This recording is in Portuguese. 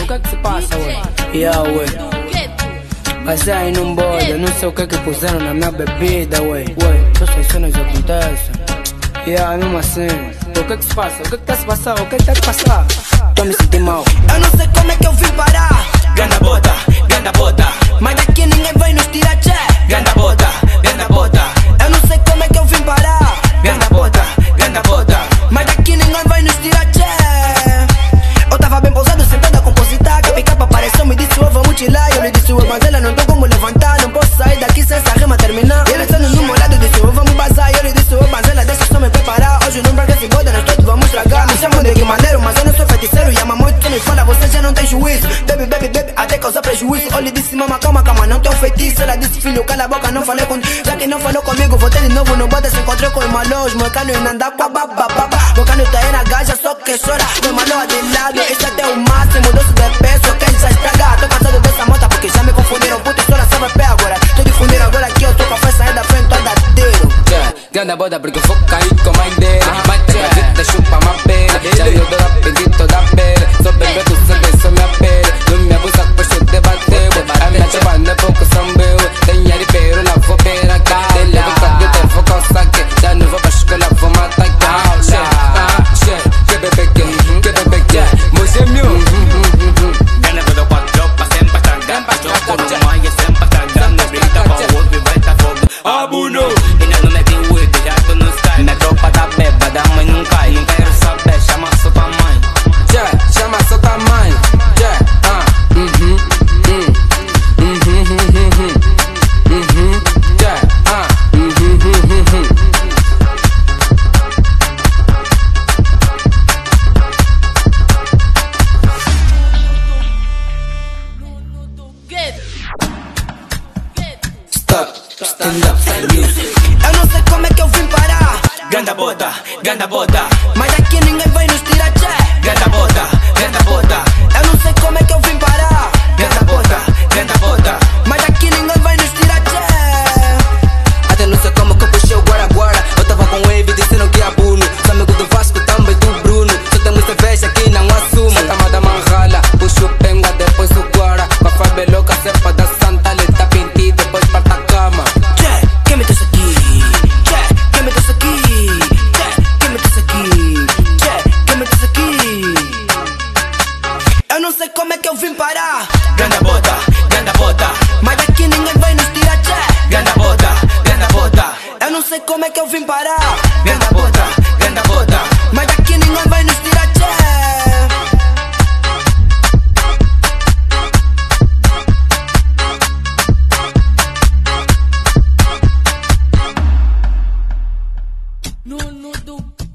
que é que se passa, ué? Yeah, ué. Passei aí num bode, não sei o que é que puseram na minha bebida, ué. Essas cenas acontecem. Yeah, mesmo assim. O que é que se passa? O que é que tá se passando? O que é que tá se passando? Tô me sentindo mal. Eu não sei como é que eu vim parar. Ganda bota, ganda bota. Mas daqui ninguém vai nos tirar tché. Ganda bota, ganda bota. Eu não sei como é que eu vim parar. Ganda bota, ganda bota. Mas daqui ninguém vai nos tirar tché. Eu tava bem pousado, sentado a compositar. Que a pica apareceu, me disse, oh, vamos tirar. Eu lhe disse, oh, mas ela não tô como levantar. Não posso sair daqui sem essa rima terminar. E ele estando no meu lado, disse, oh, vamos bazar. E eu lhe disse, oh, mas ela deixa só me preparar. Hoje não perca esse boda, nós todos vamos estragar. Me chamam de guimaneiro, mas eu não sou feiticeiro. E ama muito quem me fala, você já não tem juízo. Baby, baby, baby, até causar prejuízo. Eu lhe disse, mama, calma, calma, não tem um feitiço. Ela disse, filho, cala a boca, não falei com... Já que não falou comigo, voltei de novo no boda. Se encontrei com o Malô, os mecânicos e não dá com a babababa. O cano tá aí na gaja, só que chora. O Malô de lado, esse até o máximo. Doce de peso, quem já estraga. Tô cansado dessa moto porque já me confundiram. Puto, só sabe pé agora. Tô difundindo agora que eu tô com a festa aí da frente toda tiro. Ganda boda porque vou cair com mais dele. Mate a vida, chupa uma pele. Já eu dou a pedito da pele. Sou bebê do sangue, sou minha pele. Não me abusa, pois eu debateu. A minha chavana é pouco sambeu. Tenho aripeiro, lá vou ver a cara. Ele é do cabelo, eu vou com o saque. Já não vou pra escola, vou matar a que bebê que, moje meu. Ganda bota quatro, pa sempre estragar. Jogo no mar e sempre estragar. Não brinca com o outro e vai tá fogo. Abuno. Ainda não mete o weed, já tô no sky. Minha tropa tá bêbada, mãe não cai. Não quero saber, chama só tua mãe. Chama só tua mãe. Stand up for the music. Eu não sei como é que eu vim parar. Ganda bota, ganda bota. Mas daqui ninguém vai nos tirar tché. Ganda bota, ganda bota. Eu não sei como é que eu vim parar. Ganda bota, ganda bota. Mas daqui ninguém vai nos tirar tché. Até não sei como que eu puxei o guara-guara. Eu tava com o Wave dizendo que é Bruno. Sou amigo do Vasco, também do Bruno. Só temos cerveja aqui, não assumo. Santa Mada Manrala, puxo o penga, depois o guara. Com a fabeloca, cepa da Santa, ele tá pinti, depois parta a cama. Quem me trouxe aqui? Quem me trouxe aqui? Quem me trouxe aqui? Quem me trouxe aqui? Eu não sei como é que eu vim parar. Ganda bota, ganda bota. Mas daqui ninguém vai nos tirar tché. Ganda bota, ganda bota. Eu não sei como é que eu vim parar. Ganda bota, ganda bota. Mas daqui ninguém vai nos tirar tché. No, no, do.